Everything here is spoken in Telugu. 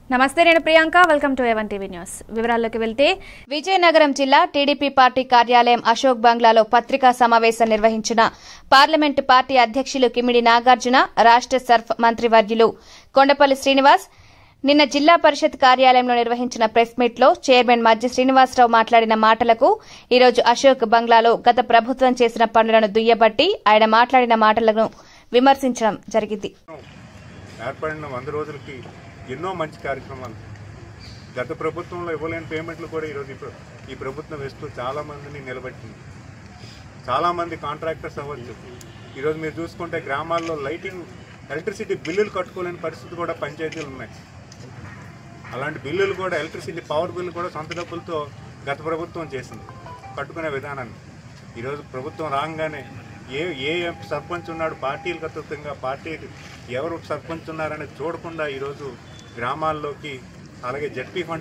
నమస్తే, నేను Priyanka. Welcome to A1 TV news. వివరాల్లోకి వెళ్తే విజయనగరం జిల్లా టీడీపీ పార్టీ కార్యాలయం అశోక్ బంగ్లాలో పత్రికా సమావేశం నిర్వహించిన పార్లమెంటు పార్టీ అధ్యక్షులు కిమిడి నాగార్జున, రాష్ట్ర సర్ఫ్ మంత్రివర్యులు కొండపల్లి శ్రీనివాస్ నిన్న జిల్లా పరిషత్ కార్యాలయంలో నిర్వహించిన ప్రెస్ మీట్లో చైర్మన్ మజ్జి శ్రీనివాసరావు మాట్లాడిన మాటలకు ఈరోజు అశోక్ బంగ్లాలో గత ప్రభుత్వం చేసిన పనులను దుయ్యబట్టి ఆయన మాట్లాడిన మాటలను విమర్శించడం జరిగింది. ఏర్పడిన 100 రోజులకి ఎన్నో మంచి కార్యక్రమాలు, గత ప్రభుత్వంలో ఇవ్వలేని పేమెంట్లు కూడా ఈరోజు ఈ ప్రభుత్వం వేస్తూ చాలామందిని నిలబెట్టింది. చాలామంది కాంట్రాక్టర్స్ అవ్వచ్చు. ఈరోజు మీరు చూసుకుంటే గ్రామాల్లో లైటింగ్, ఎలక్ట్రిసిటీ బిల్లులు కట్టుకోలేని పరిస్థితి కూడా పంచాయతీలు ఉన్నాయి. అలాంటి బిల్లులు కూడా, ఎలక్ట్రిసిటీ పవర్ బిల్లు కూడా సొంత డబ్బులతో గత ప్రభుత్వం చేసింది కట్టుకునే విధానాన్ని. ఈరోజు ప్రభుత్వం రాగానే ఏ సర్పంచ్ ఉన్నాడు, పార్టీలకు అతీతంగా పార్టీకి ఎవరు సర్పంచ్ ఉన్నారనేది చూడకుండా ఈరోజు గ్రామాల్లోకి, అలాగే జడ్పీ ఫండ్